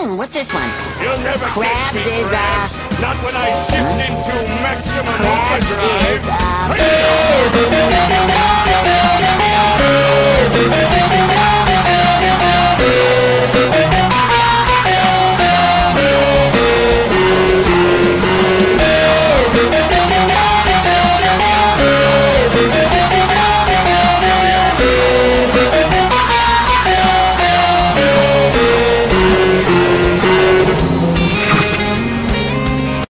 What's this one? You'll never Crabs catch me, is, Crabs. Not when I shift into maximum Crabs overdrive. is,